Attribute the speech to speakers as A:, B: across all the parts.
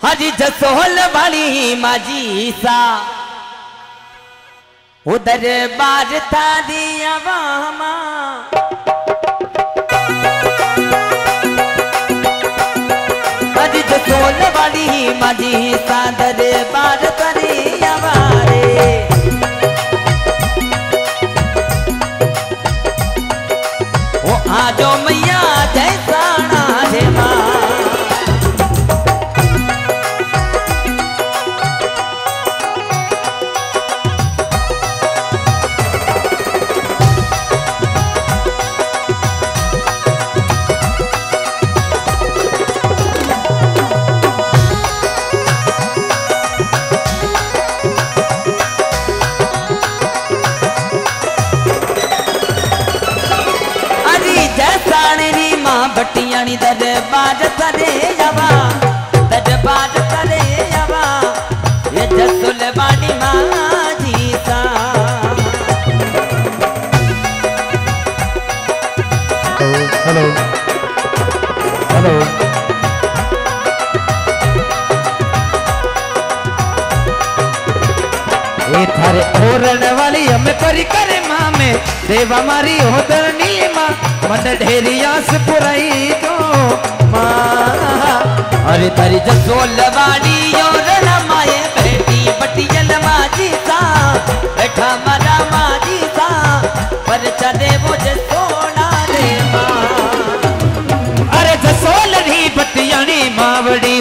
A: हजी जसोल वाली माजी सा उधर बाज था दिया वामा हजी जसोल वाली माजी सा दर बाज करिया वारे वो आजो मैया जैसा ना रे माँ बटियानी दरबार करे जावा दरबार करे जावा ये जसुल वाली माजी सा
B: हेलो हेलो ए थारे ओरण वाली हमें परी करे माँ में देवा मारी होदर नीमा मन ढेरियास पुराई तो माँ
A: अरे तारी जसोल वाली ओरण माए बेटी बटियल माजी सा बैठा मरा माजी सा पर चले वो जसोना रे माँ
B: अरे जसोल री बटियानी मावड़ी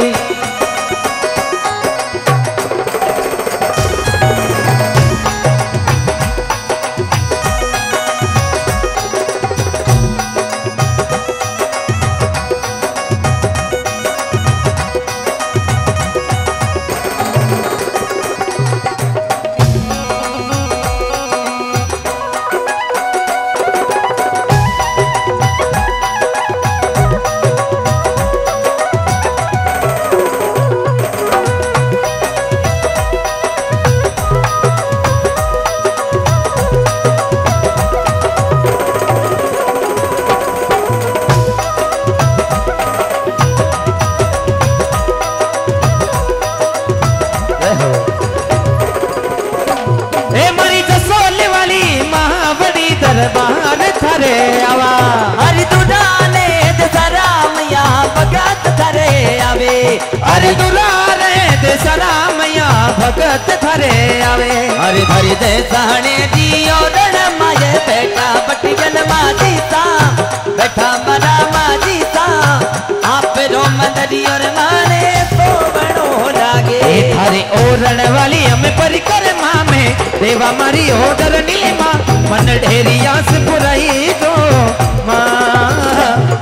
B: दरबार थरे आवा
A: अरे दुराने दसरा मैया भगत थरे आवे
B: अरे दुराने दसरा मैया भगत थरे आवे
A: अरे धरी दे सहने दियो रण माये बेटा बटियल माजी सा बैठा मरा माजी सा आप रो मंदरी और माने तो बनो लागे
B: थारे ओरण वाली हमें परिकर माँ में देवा मारी होदर नीमा मन ढेरियास पुराई तो माँ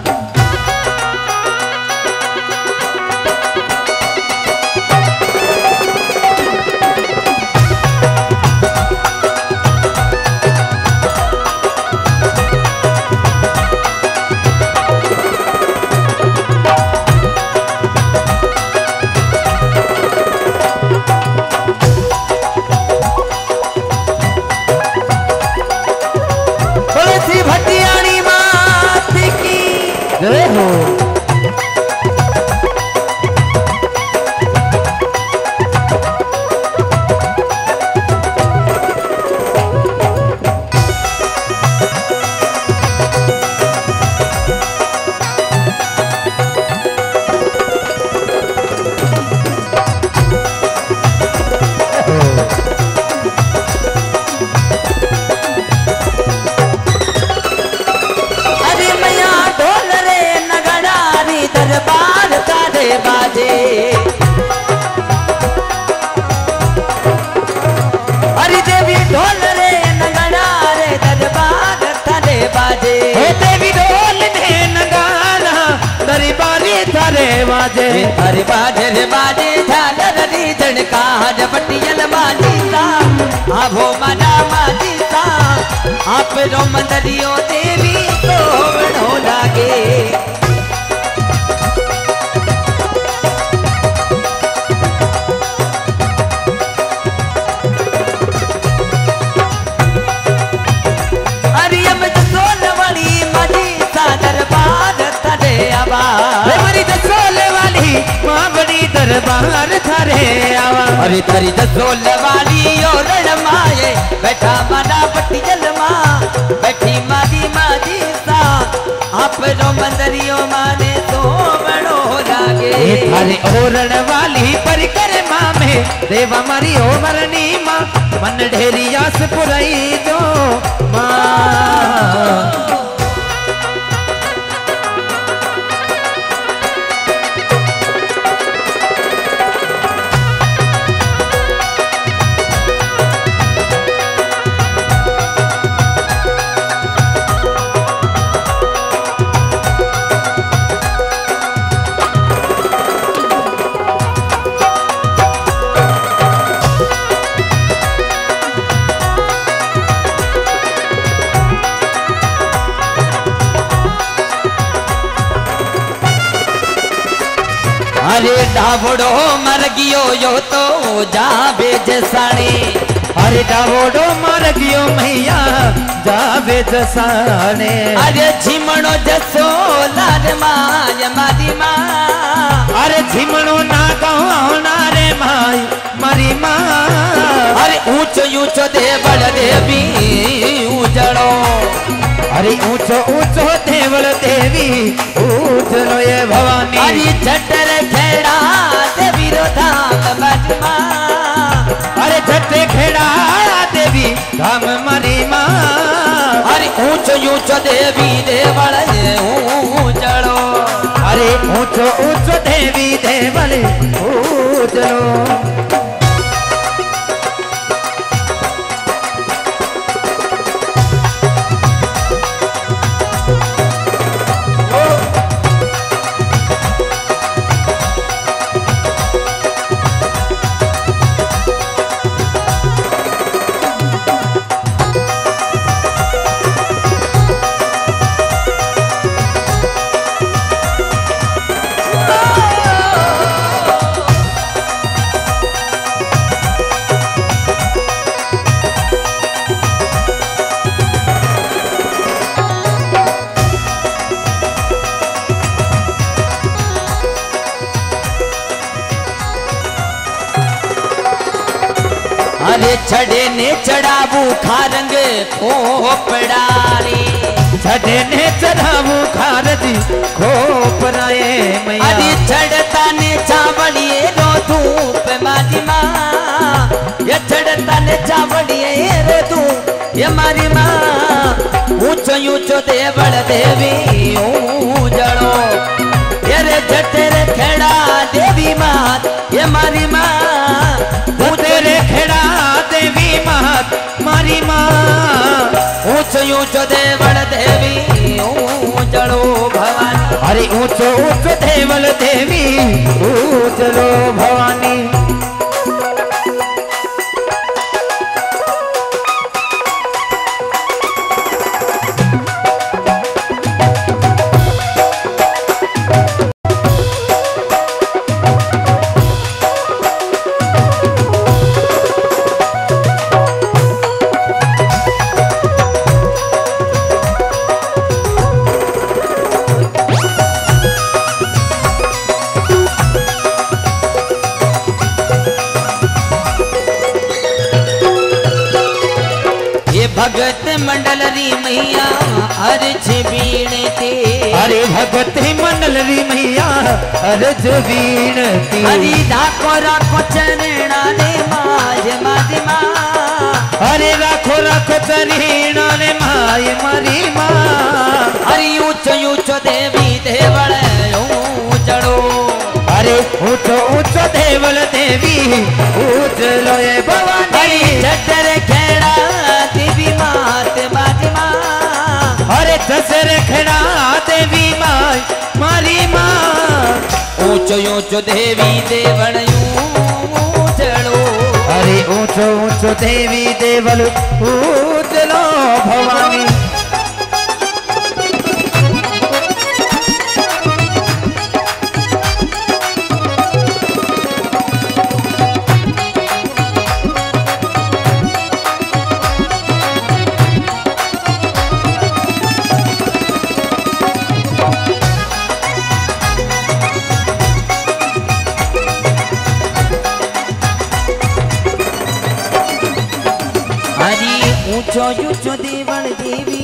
B: जय हो
A: दरबार तारे बाजे अरे देवी ढोल रे नगाड़ा रे दरबार तारे बाजे
B: देवी ढोल ने नगाड़ा दरबारी थारे बाजे
A: अरे बाजे रे बाजे झालर री झणका बटियल माजी सा आभो मना माजी सा आप रो मंदरियो देवी तो बनो लागे
B: दरबार थारे आवा।
A: अरे तारी जसोल वाली और माए बैठा माना पटियल माँ बैठी मादी मादी सा आप रो मंदरियो माने तो बड़ो लागे।
B: थारे ओरण वाली परिक्रमा में देवा मारी ओ मरनी माँ मन ढेरी आस पुरई जो माँ।
A: अरे डावड़ो मर गियो यो तो जावे जसाने।
B: अरे डावड़ो मर गियो मैया जावे जसाने।
A: अरे झिमणो जसो लाल माय मारी माँ।
B: अरे झिमणो ना गाँव ना रे माई मारी माँ।
A: अरे ऊंचो ऊंचो देवल देवी उजड़ो।
B: अरे ऊंचो ऊंचो देवल देवी उजड़ो ये भवानी।
A: अरे झटर खेड़ा देवी रो धाम मारी माँ।
B: अरे झटे खेड़ा देवी धाम मारी माँ।
A: अरे ऊंचो ऊंचो देवी देवल उजड़ो।
B: अरे ऊंचो ऊंचो देवी देवल उजड़ो।
A: अरे छड़े ने चढ़ावू खारंग खोपड़ारी।
B: छड़े ने चढ़ावू खारजी खोपराए मैया।
A: अरे चढ़ता ने चावड़िए रो धूप मारी माँ। ये चढ़ता ने चावड़िए रो धूप ये मारी माँ। ऊंचो ऊंचो देवल देवी उजड़ो। ये रे जटेरे खेड़ा देवी माँ ये मारी माँ।
B: तेरे खेड़ा देवी मात मारी माँ।
A: ऊंचो ऊंचो देवल देवी उजड़ो भवानी।
B: अरे ऊंचो ऊंचो देवल देवी उजड़ो भवानी।
A: भगत मंडल री मैया अर्ज बीणती।
B: अरे भगत मंडल री मैया अर्ज बीणती।
A: हरि राखो राखो चरणा ने माय मारी माँ।
B: अरे राखो राखो चरणा ने माय मारी माँ।
A: हरि ऊंचो ऊंचो देवी देवल उजड़ो।
B: अरे ऊंचो ऊंचो देवल देवी उजड़ो ये भवानी।
A: जटर खेड़ा देवी मात मारी माँ।
B: अरे जसर खेड़ा देवी माय मारी माँ।
A: ऊंचो ऊंचो देवी देवल उजड़ो।
B: अरे ऊंचो ऊंचो देवी देवल उजड़ो भवानी।
A: हरी ऊंचो ऊंचो देवल देवी